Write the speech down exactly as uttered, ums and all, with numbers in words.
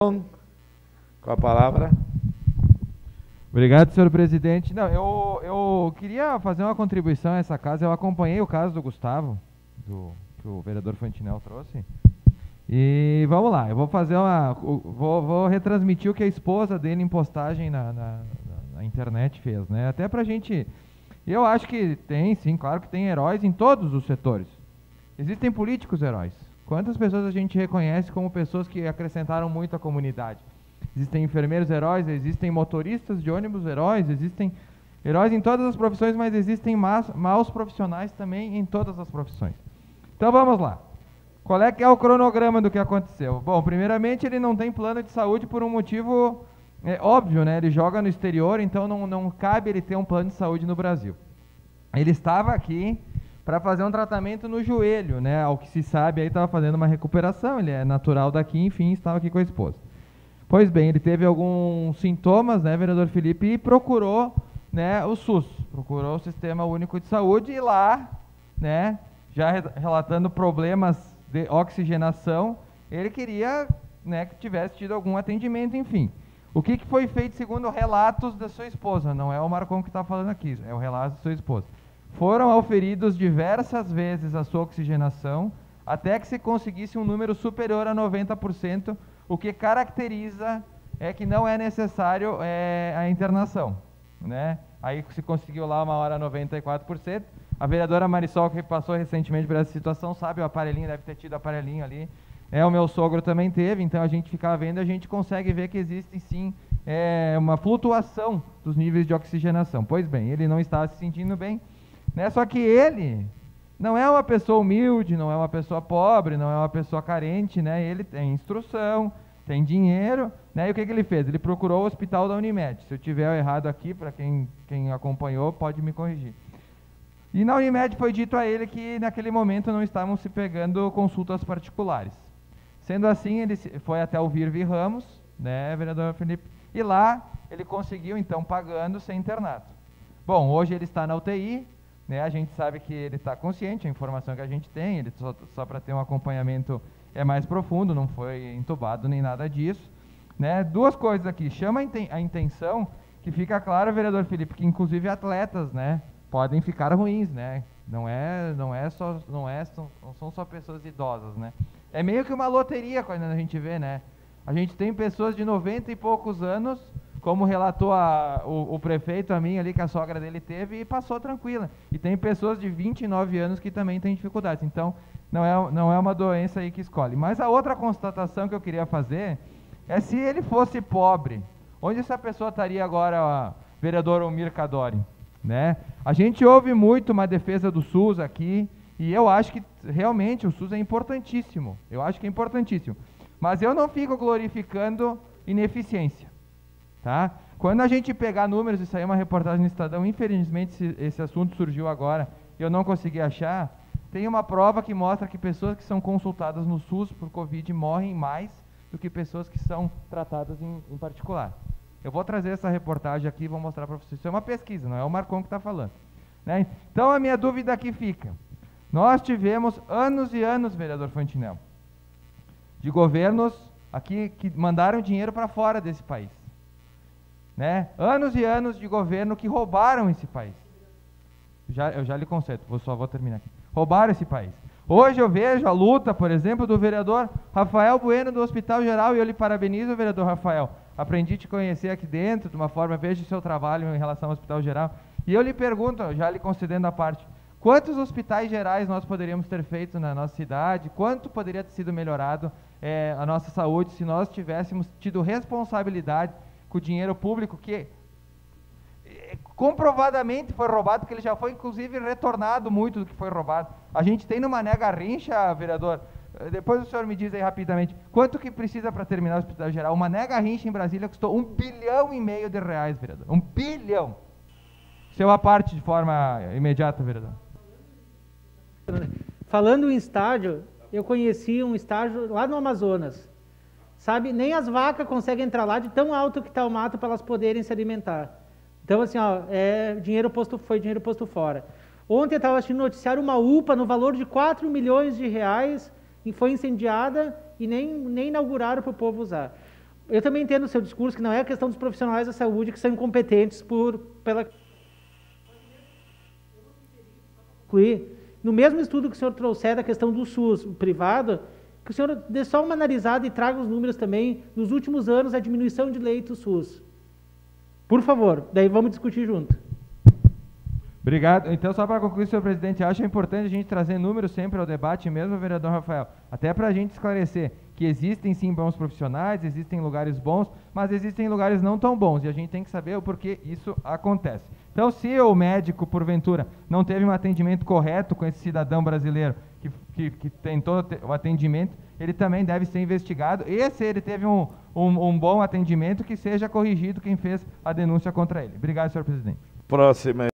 Com a palavra. Obrigado, senhor presidente. Não, eu, eu queria fazer uma contribuição a essa casa. Eu acompanhei o caso do Gustavo, do, que o vereador Fantinel trouxe. E vamos lá, eu vou fazer uma. Vou, vou retransmitir o que a esposa dele em postagem na, na, na internet fez, né? Até pra gente. Eu acho que tem, sim, claro que tem heróis em todos os setores. Existem políticos heróis. Quantas pessoas a gente reconhece como pessoas que acrescentaram muito à comunidade? Existem enfermeiros heróis, existem motoristas de ônibus heróis, existem heróis em todas as profissões, mas existem maus, maus profissionais também em todas as profissões. Então vamos lá. Qual é que é o cronograma do que aconteceu? Bom, primeiramente ele não tem plano de saúde por um motivo é, óbvio, né? Ele joga no exterior, então não, não cabe ele ter um plano de saúde no Brasil. Ele estava aqui para fazer um tratamento no joelho, né? Ao que se sabe, aí estava fazendo uma recuperação, ele é natural daqui, enfim, estava aqui com a esposa. Pois bem, ele teve alguns sintomas, né, vereador Felipe, e procurou, né, o SUS, procurou o Sistema Único de Saúde, e lá, né, já re relatando problemas de oxigenação, ele queria, né, que tivesse tido algum atendimento, enfim. O que, que foi feito segundo relatos da sua esposa? Não é o Marcon que está falando aqui, é o relato da sua esposa. Foram auferidos diversas vezes a sua oxigenação, até que se conseguisse um número superior a noventa por cento, o que caracteriza é que não é necessário é, a internação, né? Aí se conseguiu lá uma hora noventa e quatro por cento. A vereadora Marisol, que passou recentemente por essa situação, sabe, o aparelhinho, deve ter tido aparelhinho ali. É, o meu sogro também teve, então a gente fica vendo, a gente consegue ver que existe sim é, uma flutuação dos níveis de oxigenação. Pois bem, ele não estava se sentindo bem, né? Só que ele não é uma pessoa humilde, não é uma pessoa pobre, não é uma pessoa carente, né? Ele tem instrução, tem dinheiro, né? E o que, que ele fez? Ele procurou o hospital da Unimed. Se eu tiver errado aqui, para quem, quem acompanhou, pode me corrigir. E na Unimed foi dito a ele que naquele momento não estavam se pegando consultas particulares. Sendo assim, ele foi até o Virve Ramos, né, vereador Felipe? E lá ele conseguiu, então, pagando ser internado. Bom, hoje ele está na U T I, né, a gente sabe que ele está consciente, a informação que a gente tem, ele só, só para ter um acompanhamento é mais profundo, não foi entubado nem nada disso, né? Duas coisas aqui, chama a intenção, que fica claro, vereador Felipe, que inclusive atletas, né, podem ficar ruins, né? Não é, não é só, não é, são, não são só pessoas idosas, né? É meio que uma loteria quando a gente vê, né? A gente tem pessoas de noventa e poucos anos, como relatou a, o, o prefeito a mim ali, que a sogra dele teve, e passou tranquila. E tem pessoas de vinte e nove anos que também têm dificuldades. Então, não é, não é uma doença aí que escolhe. Mas a outra constatação que eu queria fazer é se ele fosse pobre, onde essa pessoa estaria agora, ó, vereador Omir Cadori, né? A gente ouve muito uma defesa do SUS aqui, e eu acho que realmente o SUS é importantíssimo. Eu acho que é importantíssimo. Mas eu não fico glorificando ineficiência. Tá? Quando a gente pegar números, e sair uma reportagem no Estadão, infelizmente esse, esse assunto surgiu agora e eu não consegui achar, tem uma prova que mostra que pessoas que são consultadas no SUS por Covid morrem mais do que pessoas que são tratadas em, em particular. Eu vou trazer essa reportagem aqui e vou mostrar para vocês. Isso é uma pesquisa, não é o Marcon que está falando, né? Então a minha dúvida aqui fica, nós tivemos anos e anos, vereador Fantinel, de governos aqui que mandaram dinheiro para fora desse país. Né? Anos e anos de governo que roubaram esse país. Já, eu já lhe concedo, vou, só vou terminar aqui. Roubaram esse país. Hoje eu vejo a luta, por exemplo, do vereador Rafael Bueno do Hospital Geral, e eu lhe parabenizo, vereador Rafael. Aprendi a te conhecer aqui dentro, de uma forma, vejo o seu trabalho em relação ao Hospital Geral. E eu lhe pergunto, já lhe concedendo a parte, quantos hospitais gerais nós poderíamos ter feito na nossa cidade? Quanto poderia ter sido melhorado é, a nossa saúde se nós tivéssemos tido responsabilidade com o dinheiro público que é, comprovadamente foi roubado, porque ele já foi inclusive retornado muito do que foi roubado. A gente tem no Mané Garrincha, vereador, depois o senhor me diz aí rapidamente, quanto que precisa para terminar o Hospital Geral? O Mané Garrincha em Brasília custou um bilhão e meio de reais, vereador. Um bilhão! Seu a parte de forma imediata, vereador. Falando em estádio, eu conheci um estádio lá no Amazonas. Sabe, nem as vacas conseguem entrar lá de tão alto que está o mato para elas poderem se alimentar. Então, assim, ó, é, dinheiro posto, foi dinheiro posto fora. Ontem eu estava assistindo noticiário, uma U P A no valor de quatro milhões de reais e foi incendiada e nem, nem inauguraram para o povo usar. eu também entendo o seu discurso, que não é a questão dos profissionais da saúde que são incompetentes por, pela... No mesmo estudo que o senhor trouxer da questão do SUS, o privado, que o senhor dê só uma analisada e traga os números também, nos últimos anos, a diminuição de leitos SUS. Por favor, daí vamos discutir junto. Obrigado. Então, só para concluir, senhor presidente, eu acho importante a gente trazer números sempre ao debate, mesmo, vereador Rafael, até para a gente esclarecer que existem sim bons profissionais, existem lugares bons, mas existem lugares não tão bons, e a gente tem que saber o porquê isso acontece. Então, se o médico, porventura, não teve um atendimento correto com esse cidadão brasileiro que, que, que tentou o atendimento, ele também deve ser investigado, e se ele teve um, um, um bom atendimento, que seja corrigido quem fez a denúncia contra ele. Obrigado, senhor presidente. Próxima.